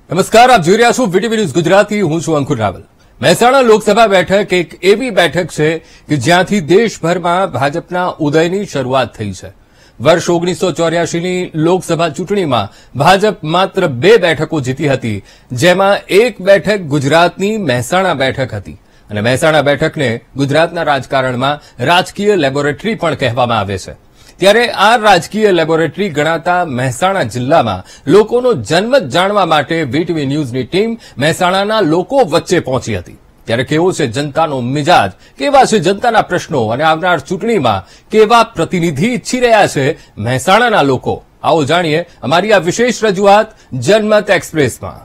નમસ્કાર, આપ જોઈ રહ્યા છો વીટીવી ન્યૂઝ ગુજરાતી. હું છું અંકુર રાવલ. મહેસાણા લોકસભા બેઠક એક એવી બેઠક છે કે જ્યાંથી દેશભરમાં ભાજપના ઉદયની શરૂઆત થઈ છે. વર્ષ 1984ની લોકસભા ચૂંટણીમાં ભાજપ માત્ર 2 બેઠકો જીતી હતી, જેમાં એક બેઠક ગુજરાતની મહેસાણા બેઠક હતી અને મહેસાણા બેઠકને ગુજરાતના રાજકારણમાં રાજકીય લેબોરેટરી પણ કહેવામાં આવે છે. ત્યારે આ રાજકીય લેબોરેટરી ગણાતા મહેસાણા જિલ્લામાં લોકોનો જન્મત જાણવા માટે વીટીવી ન્યૂઝની ટીમ મહેસાણાના લોકો વચ્ચે પહોંચી હતી. ત્યારે કેવો છે જનતાનો મિજાજ, કેવા છે જનતાના પ્રશ્નો અને આવનાર ચૂંટણીમાં કેવા પ્રતિનિધિ ઈચ્છી રહ્યા છે મહેસાણાના લોકો, આવો જાણીએ અમારી આ વિશેષ રજૂઆત જનમત એક્સપ્રેસમાં.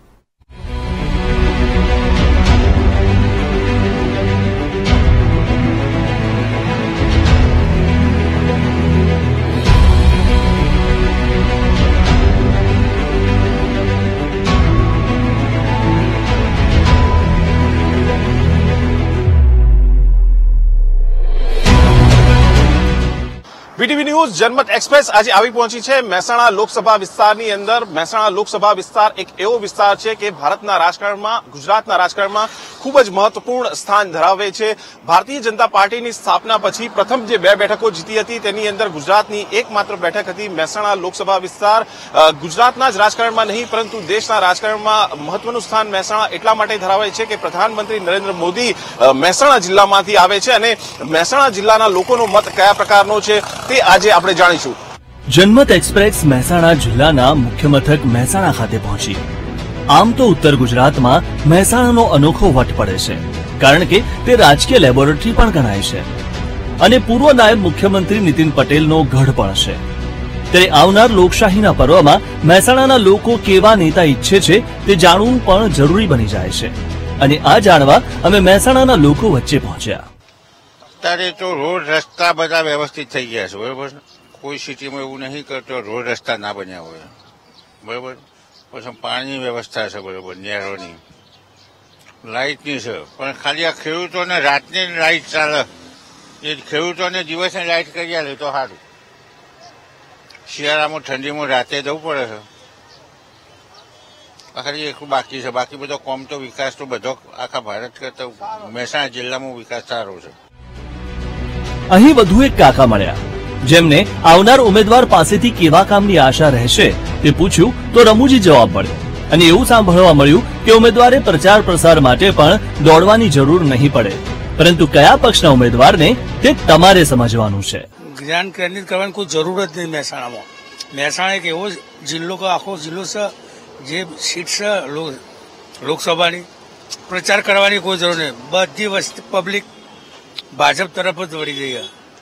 વીટીવી ન્યૂઝ જનમત એક્સપ્રેસ આજે આવી પહોંચી છે મહેસાણા લોકસભા વિસ્તારની અંદર. મહેસાણા લોકસભા વિસ્તાર એક એવો વિસ્તાર છે કે ભારતના રાજકારણમાં, ગુજરાતના રાજકારણમાં ખૂબ જ મહત્વપૂર્ણ સ્થાન ધરાવે છે. ભારતીય જનતા પાર્ટીની સ્થાપના પછી પ્રથમ જે 2 બેઠકો જીતી હતી તેની અંદર ગુજરાતની એકમાત્ર બેઠક હતી મહેસાણા લોકસભા વિસ્તાર. ગુજરાતના જ રાજકારણમાં નહીં પરંતુ દેશના રાજકારણમાં મહત્વનું સ્થાન મહેસાણા એટલા માટે ધરાવે છે કે પ્રધાનમંત્રી નરેન્દ્ર મોદી મહેસાણા જિલ્લામાંથી આવે છે અને મહેસાણા જિલ્લાના લોકોનો મત કયા પ્રકારનો છે તે આજે આપણે જાણીશું. જનમત એક્સપ્રેસ મહેસાણા જિલ્લાના મુખ્ય મથક મહેસાણા ખાતે પહોંચી. આમ તો ઉત્તર ગુજરાતમાં મહેસાણાનો અનોખો વટ પડે છે, કારણ કે તે રાજકીય લેબોરેટરી પણ ગણાય છે અને પૂર્વ નાયબ મુખ્યમંત્રી નીતિન પટેલનો ગઢ પણ છે. ત્યારે આવનાર લોકશાહીના પર્વમાં મહેસાણાના લોકો કેવા નેતા ઈચ્છે છે તે જાણવું પણ જરૂરી બની જાય છે અને આ જાણવા અમે મહેસાણાના લોકો વચ્ચે પહોંચ્યા. અત્યારે તો રોડ રસ્તા બધા વ્યવસ્થિત થઈ ગયા છે, બરોબર. કોઈ સિટીમાં એવું નહીં કરતો રોડ રસ્તા ના બન્યા હોય, બરોબર. પછી પાણીની વ્યવસ્થા છે, બરોબર, નહેરોની, લાઇટની છે, પણ ખાલી આ ખેડૂતોને રાતની લાઇટ ચાલે, એ ખેડૂતોને દિવસે લાઇટ કરી આલે તો સારું. શિયાળામાં ઠંડીમાં રાતે જવું પડે છે. ખાલી એટલું બાકી છે, બાકી બધો કોમ તો વિકાસ તો બધો આખા ભારત કરતા મહેસાણા જિલ્લામાં વિકાસ સારો છે. અહીં વધુ એક કાકા મળ્યા, જેમને આવનાર ઉમેદવાર પાસેથી કેવા કામની આશા રહેશે તે પૂછ્યું તો રમૂજી જવાબ મળ્યો અને એવું સાંભળવા મળ્યું કે ઉમેદવારે પ્રચાર પ્રસાર માટે પણ દોડવાની જરૂર નહીં પડે, પરંતુ કયા પક્ષના ઉમેદવારને તે તમારે સમજવાનું છે. જ્ઞાન કેન્દ્રિત કરવાની કોઈ જરૂર જ નહીં મહેસાણામાં. મહેસાણા એક એવો જિલ્લો કે આખો જિલ્લો છે જે સીટ છે લોકસભાની, પ્રચાર કરવાની કોઈ જરૂર નહીં. બધી વસ્તી પબ્લિક ભાજપ તરફ જ વળી ગઈ.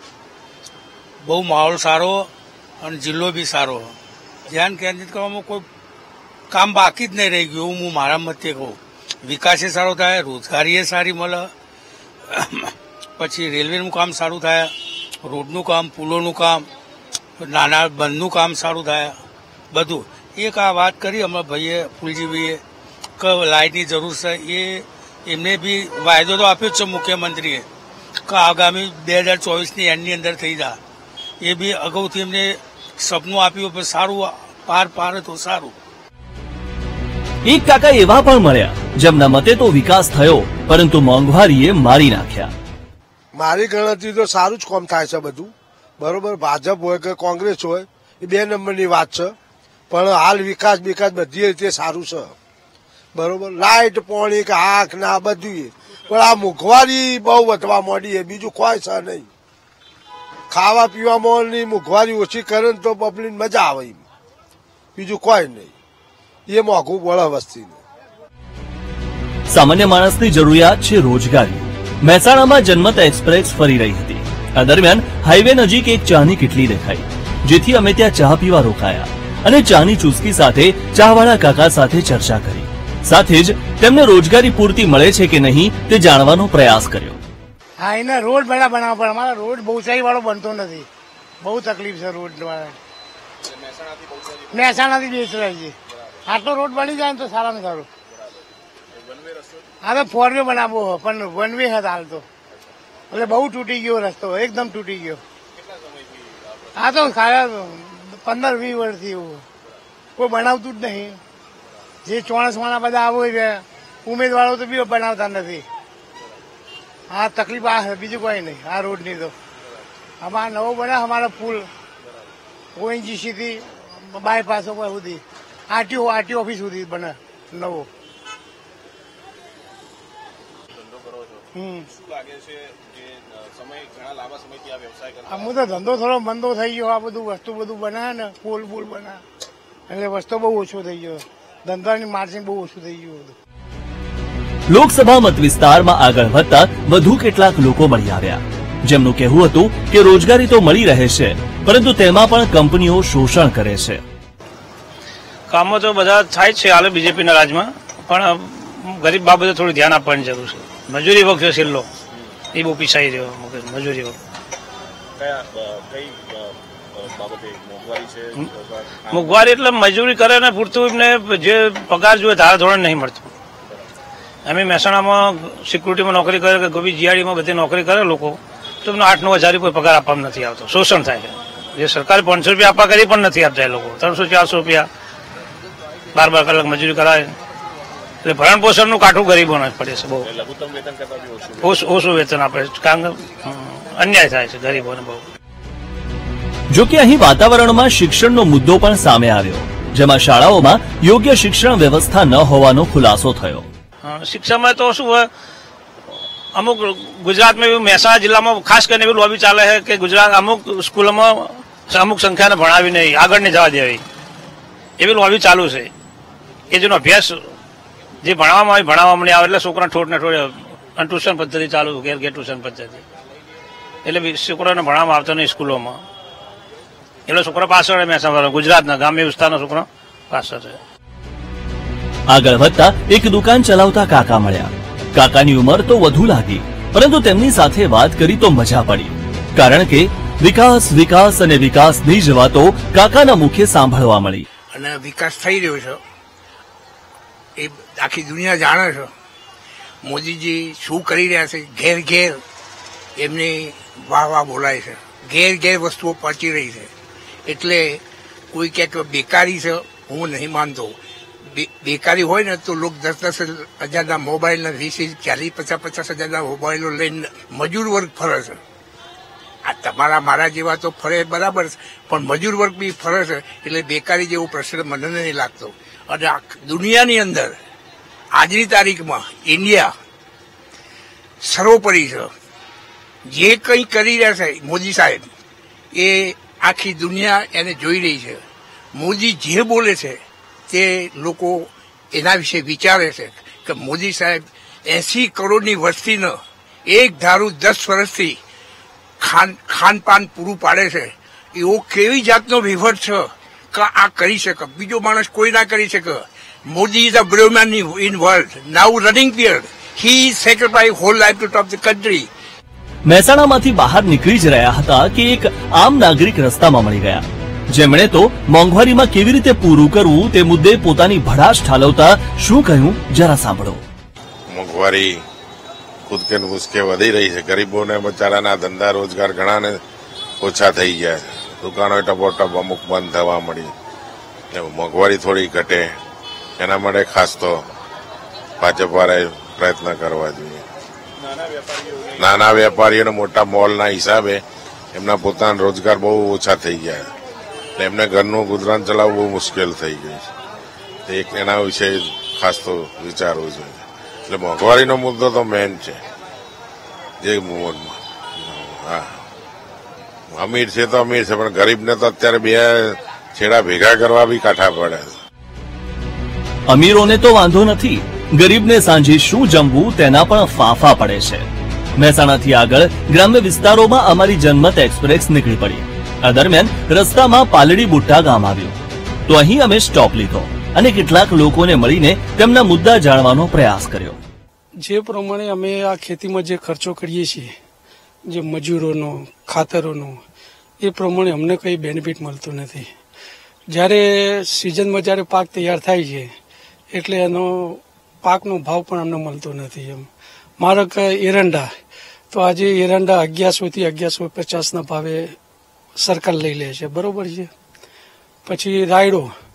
બહુ માહોલ સારો અને જિલ્લો બી સારો. ધ્યાન કેન્દ્રિત કરવામાં કોઈ કામ બાકી જ નહીં રહી ગયું એવું હું મારા મતે કહું. વિકાસે સારો થાય, રોજગારીએ સારી મળે, પછી રેલવેનું કામ સારું થાય, રોડનું કામ, પુલોનું કામ, નાના બંધનું કામ સારું થાય, બધું. એક આ વાત કરી અમારા ભાઈએ ફૂલજીભાઈએ કે લાઇટની જરૂર છે, એ એમને બી વાયદો તો આપ્યો જ છે મુખ્યમંત્રીએ કે આગામી 2024ની એન્ડની અંદર થઈ જાય. એ બી અગાઉથી એમને સપનું આપ્યું, પણ સારું પાર તો સારું. એક કાકા એવા પણ મળ્યા જેમના મતે તો વિકાસ થયો, પરંતુ મોંઘવારીએ મારી નાખ્યા. મારી ગણતરી તો સારું જ કામ થાય છે બધું, બરોબર. ભાજપ હોય કે કોંગ્રેસ હોય એ 2 નંબરની વાત છે, પણ હાલ વિકાસ બધી રીતે સારું છે, બરોબર. લાઇટ, પાણી કે આંખ ના બધું, પણ આ મોંઘવારી બહુ વધવા માંડી, બીજું કોઈ છે નહીં. ખાવા પીવામાં મોંઘવારી ઓછી કરે ને તો પબ્લિક મજા આવે, બીજું કોઈ નહીં. એ મોંઘું પડે વસ્તીને. સામાન્ય માણસની જરૂરિયાત છે રોજગારી. મહેસાણામાં જનમત એક્સપ્રેસ ફરી રહી હતી. આ દરમિયાન હાઈવે નજીક એક ચાની કીટલી દેખાઈ, જેથી અમે ત્યાં ચા પીવા રોકાયા અને ચાની ચુસ્કી સાથે ચાવાળા કાકા સાથે ચર્ચા કરી. સાથે જ તેમને રોજગારી પૂરતી મળે છે કે નહીં તે જાણવાનો પ્રયાસ કર્યો. હા, એને રોડ બડા બનાવવા પડે. અમારા રોડ બહુચાઈ વાળો બનતો નથી, બહુ તકલીફ છે રોડ વાળા. મહેસાણાથી બેસરાય છે. આટલો રોડ બની જાય ને તો સારામાં સારું. હવે 4 વે બનાવવો પણ 1 વે હતા હાલ તો, એટલે બહુ તૂટી ગયો રસ્તો, એકદમ તૂટી ગયો. આ તો 15-20 વર્ષથી એવું કોઈ બનાવતું જ નહીં. જે ચોણસવાના બધા આવું છે ઉમેદવારો તો બી બનાવતા નથી. આ તકલીફ આ છે, બીજું કોઈ નહીં. આ રોડની તો અમારા નવો બને અમારો પુલ ઓએનજીસી થી બાયપાસ સુધી આરટીઓ ઓફિસ સુધી બને નવો. હું તો ધંધો થોડો મંદો થઈ ગયો. આ બધું વસ્તુ બધું બનાવે ને પુલ બને એટલે વસ્તુ બહુ ઓછો થઈ ગયો. ધંધાની માર્જિન બહુ ઓછું થઈ ગયું બધું. લોકસભા મત વિસ્તારમાં આગળ વધતા વધુ કેટલાક લોકો મળી આવ્યા, જેમનું કહેવું હતું કે રોજગારી તો મળી રહે છે, પરંતુ તેમાં પણ કંપનીઓ શોષણ કરે છે. કામો તો બધા થાય છે હાલ બીજેપીના રાજમાં, પણ ગરીબ બાબતે થોડું ધ્યાન આપવાની જરૂર છે. મજૂરી વખતે છેલ્લો એ બહુ પીસાઈ રહ્યો મજૂરી વખત. મોંઘવારી એટલે મજૂરી કરે ને પૂરતું એમને જે પગાર જોઈએ ધારા ધોરણ નહીં મળતું. અમે મહેસાણામાં સિક્યુરિટીમાં નોકરી કરે કે ગોબી જીઆડીમાં બધી નોકરી કરે લોકો, તો એમને 8-9 હજાર કોઈ પગાર આપવામાં નથી આવતો. શોષણ થાય છે. જે સરકારે 500 રૂપિયા આપવા કરી પણ નથી આપતા એ લોકો. 300-400 રૂપિયા 12 કલાક મજૂરી કરાવે એટલે ભરણ પોષણનું કાઠું ગરીબોને પડે છે. બહુ ઓછું વેતન આપે છે, કારણ કે અન્યાય થાય છે ગરીબોને બહુ. જો કે અહીં વાતાવરણમાં શિક્ષણનો મુદ્દો પણ સામે આવ્યો, જેમાં શાળાઓમાં યોગ્ય શિક્ષણ વ્યવસ્થા ન હોવાનો ખુલાસો થયો. શિક્ષણમાં તો શું હોય, અમુક ગુજરાતમાં મહેસાણા જિલ્લામાં ખાસ કરીને એવી લોબી ચાલે છે કે ગુજરાત અમુક સ્કૂલોમાં અમુક સંખ્યાને ભણાવી નહીં, આગળ નહીં જવા દેવી, એવી લોબી ચાલુ છે. કે જેનો અભ્યાસ જે ભણાવવામાં આવે ભણાવવામાં નહીં આવે એટલે છોકરા ઠોઠને ઠોડે ટ્યુશન પદ્ધતિ ચાલુ, ઘેર ટ્યુશન પદ્ધતિ, એટલે છોકરાને ભણાવવામાં આવતો નહીં સ્કૂલોમાં. એટલે છોકરા પાછળ મહેસાણા ગુજરાતના ગ્રામ્ય વિસ્તારના છોકરા પાછળ છે. આગળ વધતા એક દુકાન ચલાવતા કાકા મળ્યા. કાકાની ઉંમર તો વધુ લાગી, પરંતુ તેમની સાથે વાત કરી તો મજા પડી, કારણ કે વિકાસ વિકાસ અને વિકાસની જ વાતો કાકાના મુખે સાંભળવા મળી. અને વિકાસ થઈ રહ્યો છે એ આખી દુનિયા જાણે છે. મોદીજી શું કરી રહ્યા છે, ઘેર ઘેર એમની વાહ વાહ બોલાય છે, ઘેર ઘેર વસ્તુઓ પહોંચી રહી છે. એટલે કોઈ ક્યાંક બેકારી છે હું નહીં માનતો. બેકારી હોય ને તો લોકો 10-10 હજારના મોબાઈલ, 20-40-50 હજારના મોબાઈલો લઈને મજૂર વર્ગ ફરે છે. આ તમારા મારા જેવા તો ફરે બરાબર છે, પણ મજૂર વર્ગ બી ફરે છે. એટલે બેકારી જેવો પ્રશ્ન મને નહીં લાગતો. અને દુનિયાની અંદર આજની તારીખમાં ઇન્ડિયા સર્વોપરી છે. જે કંઈ કરી રહ્યા છે મોદી સાહેબ, એ આખી દુનિયા એને જોઈ રહી છે. મોદી જે બોલે છે તે લોકો એના વિશે વિચારે છે કે મોદી સાહેબ 80 કરોડની વસ્તીને એક ધારું 10 વર્ષથી ખાનપાન પૂરું પાડે છે. એવો કેવી જાતનો વિવટ છે કે આ કરી શકે, બીજો માણસ કોઈ ના કરી શકે. Modi is a brave man in world. Now running period he sacrifice whole life to top the country. મહેસાણામાંથી બહાર નીકળી જ રહ્યા હતા કે એક આમ નાગરિક રસ્તામાં મળી ગયા, જેમણે તો મોંઘવારીમાં કેવી રીતે પૂરું કરવું તે મુદ્દે પોતાની ભડાશ ઠાલવતા શું કહ્યું જરા સાંભળો. મોંઘવારી કૂદકે કૂદકે વધી રહી છે. ગરીબોને બચારાના ધંધા રોજગાર ઘણાને ઓછા થઈ ગયા છે. દુકાનો ટપોટપ અમુક બંધ થવા મળી. મોંઘવારી થોડી ઘટે એના માટે ખાસ તો ભાજપવાળાએ પ્રયત્ન કરવા જોઈએ. નાના વેપારીઓને મોટા મોલના હિસાબે એમના પોતાના રોજગાર બહુ ઓછા થઈ ગયા, એટલે એમને ઘરનું ગુજરાન ચલાવવું બહુ મુશ્કેલ થઈ ગયું છે. એના વિશે ખાસ તો વિચારવું જોઈએ. એટલે મોંઘવારીનો મુદ્દો તો મેન છે. જે હા, અમીર છે તો અમીર છે, પણ ગરીબને તો અત્યારે બે છેડા ભેગા કરવા બી કાઠા પડે છે. અમીરોને તો વાંધો નથી, ગરીબને સાંજે શું જમવું તેના પણ ફાંફા પડે છે. મહેસાણાથી આગળ ગ્રામ્ય વિસ્તારોમાં અમારી જનમત એક્સપ્રેસ નીકળી પડી. આ દરમિયાન રસ્તામાં પાલડી બુટ્ટા ગામ આવ્યું, તો અહીં અમે સ્ટોપ લીધો અને કેટલાક લોકોને મળીને તેમના મુદ્દા જાણવાનો પ્રયાસ કર્યો. જે પ્રમાણે અમે આ ખેતીમાં જે ખર્ચો કરીએ છીએ, જે મજૂરોનો, ખાતરોનો, એ પ્રમાણે અમને કંઈ બેનિફિટ મળતું નથી. જ્યારે સિઝનમાં જ્યારે પાક તૈયાર થાય છે એટલે એનો પાકનો ભાવ પણ અમને મળતો નથી. એમ મારો કે એરંડા, તો આજે એરંડા 1100 થી 1150ના ભાવે સરકાર લઈ લે છે, બરોબર છે. પછી રાયડો,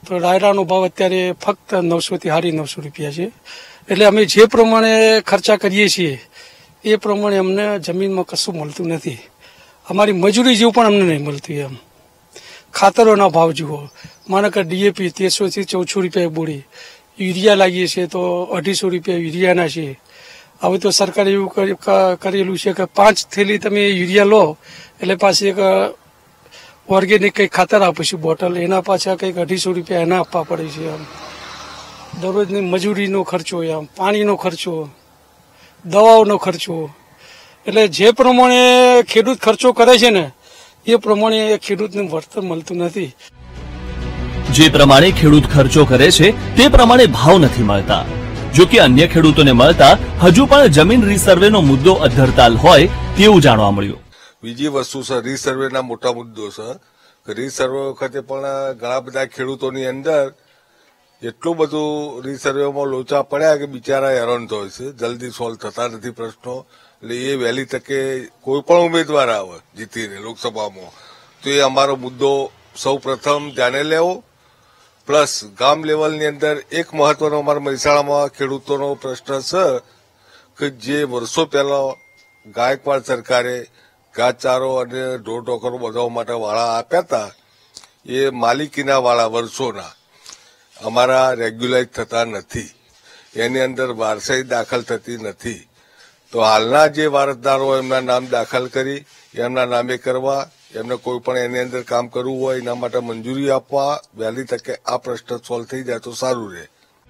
તો ડાયરાનો ભાવ અત્યારે ફક્ત 900 થી 950 રૂપિયા છે. એટલે અમે જે પ્રમાણે ખર્ચા કરીએ છીએ એ પ્રમાણે અમને જમીનમાં કશું મળતું નથી. અમારી મજૂરી જેવું પણ અમને નહીં મળતું. એમ ખાતરોના ભાવ જુઓ, માનો કે ડીએપી 1300 થી 1400 રૂપિયા બોરી, યુરિયા લાગીએ છીએ તો 250 રૂપિયા યુરિયાના છે. હવે તો સરકારે એવું કરેલું છે કે 5 થેલી તમે યુરિયા લો એટલે પાછી એક ઓર્ગેનિક કંઈક ખાતર આપીશું બોટલ, એના પાછા કંઈક 250 રૂપિયા એના આપવા પડે છે. આમ દરરોજની મજૂરીનો ખર્ચો, આમ પાણીનો ખર્ચો, દવાઓનો ખર્ચો, એટલે જે પ્રમાણે ખેડૂત ખર્ચો કરે છે ને એ પ્રમાણે ખેડૂતને વળતર મળતું નથી. જે પ્રમાણે ખેડૂત ખર્ચો કરે છે તે પ્રમાણે ભાવ નથી મળતા. જો કે અન્ય ખેડૂતોને મળતા હજુ પણ જમીન રીસર્વેનો મુદ્દો અધ્ધરતાલ હોય તેવું જાણવા મળ્યું. બીજી વસ્તુ છે, રીસર્વેના મોટા મુદ્દો છે. રીસર્વે વખતે પણ ઘણા બધા ખેડૂતોની અંદર એટલું બધું રીસર્વેમાં લોચા પડ્યા કે બિચારા હેરાન થાય છે. જલ્દી સોલ્વ થતા નથી પ્રશ્નો. એટલે એ વહેલી તકે કોઈ પણ ઉમેદવાર આવે જીતીને લોકસભામાં તો એ અમારો મુદ્દો સૌ પ્રથમ ધ્યાને લેવો. પ્લસ ગામ લેવલની અંદર એક મહત્વનો અમારા મહેસાણામાં ખેડૂતોનો પ્રશ્ન છે કે જે વર્ષો પહેલા ગાયકવાડ સરકારે ઘાસચારો અને ઢોર ઢોકરો બધા માટે વાળા આપ્યા હતા, એ માલિકીના વાળા વર્ષોના અમારા રેગ્યુલાઇઝ થતા નથી. એની અંદર વારસાઈ દાખલ થતી નથી. તો હાલના જે વારસદારો એમના નામ દાખલ કરી એમના નામે કરવા, એમને કોઈ પણ એની અંદર કામ કરવું હોય એના માટે મંજૂરી આપવા, વહેલી તકે આ પ્રશ્ન સોલ્વ થઈ જાય તો સારું રહે.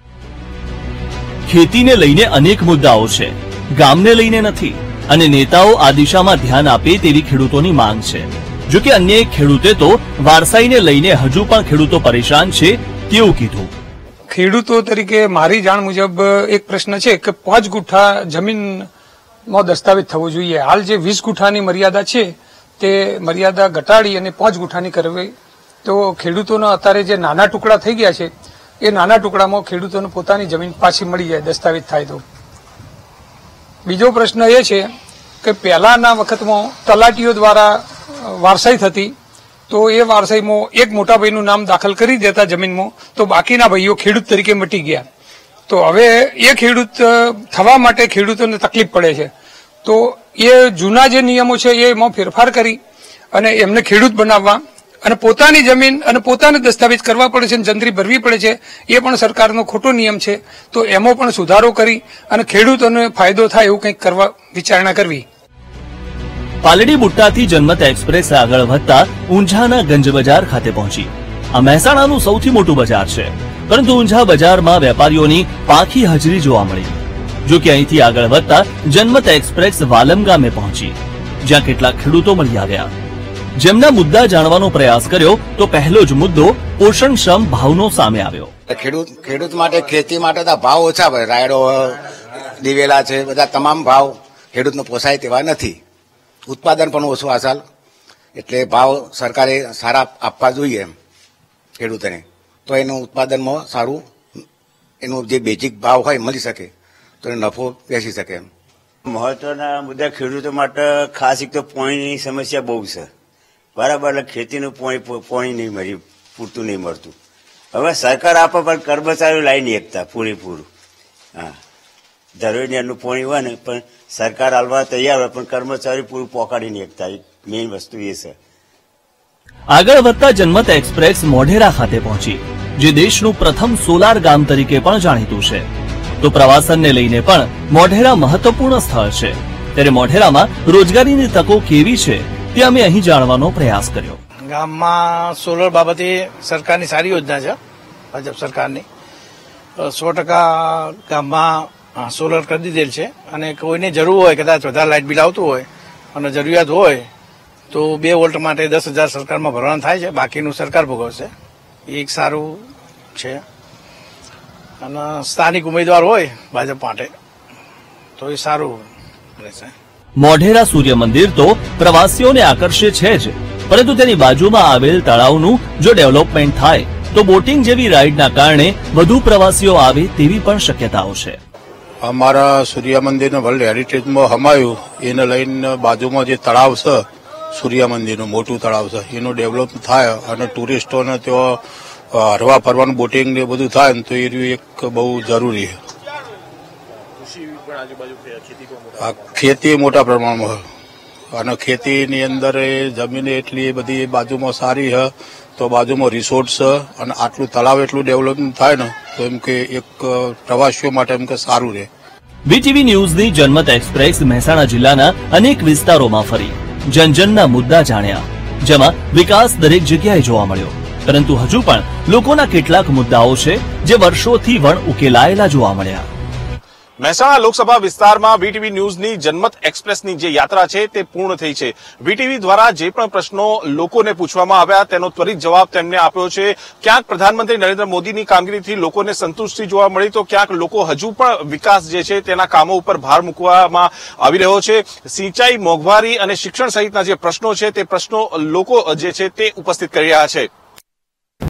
ખેતીને લઈને અનેક મુદ્દાઓ છે, ગામને લઈને નથી, અને નેતાઓ આ દિશામાં ધ્યાન આપે તેવી ખેડૂતોની માંગ છે. જો કે અન્ય એક ખેડૂતે તો વારસાઈને લઈને હજુ પણ ખેડૂતો પરેશાન છે તેવું કીધું. ખેડૂતો તરીકે મારી જાણ મુજબ એક પ્રશ્ન છે કે 5 ગુઠા જમીનમાં દસ્તાવેજ થવો જોઈએ. હાલ જે 20 ગુઠાની મર્યાદા છે તે મર્યાદા ઘટાડી અને 5 ગુઠાની કરવી તો ખેડૂતોના અત્યારે જે નાના ટુકડા થઈ ગયા છે એ નાના ટુકડામાં ખેડૂતોને પોતાની જમીન પાછી મળી જાય દસ્તાવેજ થાય તો. બીજો પ્રશ્ન એ છે કે પહેલાના વખતમાં તલાટીઓ દ્વારા વારસાઈ થતી તો એ વારસાઈમાં એક મોટા ભાઈનું નામ દાખલ કરી દેતા જમીનમાં તો બાકીના ભાઈઓ ખેડૂત તરીકે મટી ગયા. તો હવે એ ખેડૂત થવા માટે ખેડૂતોને તકલીફ પડે છે. તો એ જૂના જે નિયમો છે એમાં ફેરફાર કરી અને એમને ખેડૂત બનાવવા અને પોતાની જમીન અને પોતાને દસ્તાવેજ કરવા પડે છે, જંત્રી ભરવી પડે છે, એ પણ સરકારનો ખોટો નિયમ છે. તો એમાં પણ સુધારો કરી અને ખેડૂતોને ફાયદો થાય એવું કંઈક કરવા વિચારણા કરવી. પાલડી બુટ્ટાથી જનમત એક્સપ્રેસ આગળ વધતા ઊંઝાના ગંજ બજાર ખાતે પહોંચી. આ મહેસાણાનું સૌથી મોટું બજાર છે, પરંતુ ઊંઝા બજારમાં વેપારીઓની પાંખી હાજરી જોવા મળી. જો કે અહીંથી આગળ વધતા જનમત એક્સપ્રેસ વાલમ ગામે પહોંચી, જ્યાં કેટલાક ખેડૂતો મળી આવ્યા. જેમના મુદ્દા જાણવાનો પ્રયાસ કર્યો તો પહેલો જ મુદ્દો પોષણક્ષમ ભાવનો સામે આવ્યો. ખેડૂત માટે, ખેતી માટે ભાવ ઓછા હોય. રાયડો, દિવેલા છે, બધા તમામ ભાવ ખેડૂતને પોસાય તેવા નથી. ઉત્પાદન પણ ઓછું આ સાલ, એટલે ભાવ સરકારે સારા આપવા જોઈએ એમ ખેડૂતોને, તો એનું ઉત્પાદનમાં સારું એનું જે બેઝિક ભાવ હોય મળી શકે તો એ નફો બેસી શકે એમ. મહત્વના મુદ્દા ખેડૂતો માટે ખાસ એક તો પાણીની સમસ્યા બહુ છે. બરાબર, એટલે ખેતીનું પાણી નહીં મળી, પૂરતું નહીં મળતું. હવે સરકાર આપે પણ કર્મચારીઓ લાવી નહીં શકતા પૂરેપૂરું. હા, ધરોઈને એનું પાણી હોય ને પણ સરકાર હાલવા તૈયાર હોય પણ કર્મચારી પૂરું પહોંચાડી નહીં શકતા. મેઇન વસ્તુ એ છે. આગળ વધતા જનમત એક્સપ્રેસ મોઢેરા ખાતે પહોંચી, જે દેશનું પ્રથમ સોલાર ગામ તરીકે પણ જાણીતું છે. તો પ્રવાસનને લઈને પણ મોઢેરા મહત્વપૂર્ણ સ્થળ છે. ત્યારે મોઢેરામાં રોજગારીની તકો કેવી છે તે અમે અહીં જાણવાનો પ્રયાસ કર્યો. ગામમાં સોલર બાબતે સરકારની સારી યોજના છે, ભાજપ સરકારની. 100% ગામમાં સોલર કરી દીધેલ છે અને કોઈને જરૂર હોય, કદાચ વધારે લાઇટ બિલ આવતું હોય અને જરૂરિયાત હોય તો 2 વોલ્ટ માટે 10,000 સરકારમાં ભરવાનું થાય છે, બાકીનું સરકાર ભોગવશે. એ એક સારું છે. અને સ્થાનિક ઉમેદવાર હોય ભાજપ માટે તો એ સારું રહેશે. મોઢેરા સૂર્ય મંદિર તો પ્રવાસીઓને આકર્ષે છે જ, પરંતુ તેની બાજુમાં આવેલ તળાવનું જો ડેવલપમેન્ટ થાય તો બોટિંગ જેવી રાઇડના કારણે વધુ પ્રવાસીઓ આવે તેવી પણ શક્યતાઓ છે. અમારા સૂર્ય મંદિરનું વર્લ્ડ હેરિટેજમાં હમાયું એને લઈને બાજુમાં જે તળાવ છે સૂર્ય મંદિરનું મોટું તળાવ છે એનું ડેવલપ થાય અને ટુરિસ્ટોને ત્યાં હરવા ફરવાનું બોટિંગ ને બધું થાય ને તો એ એક બહુ જરૂરી છે. ખેતી મોટા પ્રમાણમાં અને ખેતીની અંદર જમીન એટલી બધી બાજુમાં સારી છે તો બાજુમાં રિસોર્ટ છે અને આટલું તળાવ એટલું ડેવલપમેન્ટ થાય ને તો એમ કે એક પ્રવાસીઓ માટે એમ કે સારું રહે. વીટીવી ન્યૂઝની જનમત એક્સપ્રેસ મહેસાણા જિલ્લાના અનેક વિસ્તારોમાં ફરી જનજનના મુદ્દા જાણ્યા, જેમાં વિકાસ દરેક જગ્યાએ જોવા મળ્યો, પરંતુ હજુ પણ લોકોના કેટલાક મુદ્દાઓ છે જે વર્ષોથી વણ ઉકેલાયેલા જોવા મળ્યા. મહેસાણા લોકસભા વિસ્તારમાં વીટીવી ન્યૂઝની જનમત એક્સપ્રેસની જે યાત્રા છે તે પૂર્ણ થઈ છે. વીટીવી દ્વારા જે પણ પ્રશ્નો લોકોને પૂછવામાં આવ્યા તેનો ત્વરિત જવાબ તેમને આપ્યો છે. ક્યાંક પ્રધાનમંત્રી નરેન્દ્ર મોદીની કામગીરીથી લોકોને સંતુષ્ટિ જોવા મળી તો ક્યાંક લોકો હજુ પણ વિકાસ જે છે તેના કામો ઉપર ભાર મૂકવામાં આવી રહ્યો છે. સિંચાઈ, મોંઘવારી અને શિક્ષણ સહિતના જે પ્રશ્નો છે તે પ્રશ્નો લોકો જે છે તે ઉપસ્થિત કરી રહ્યા છે.